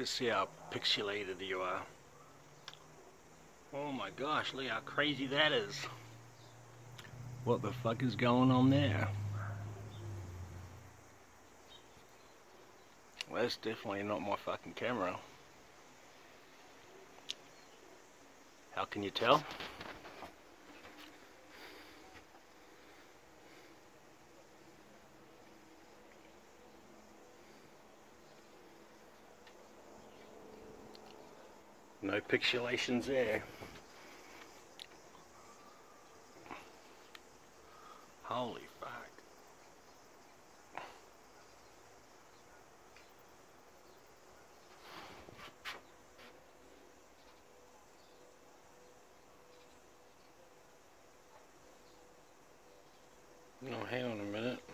Let's see how pixelated you are. Oh my gosh, look how crazy that is. What the fuck is going on there? Well, that's definitely not my fucking camera. How can you tell? No pixelations there. Holy fuck. No, hang on a minute.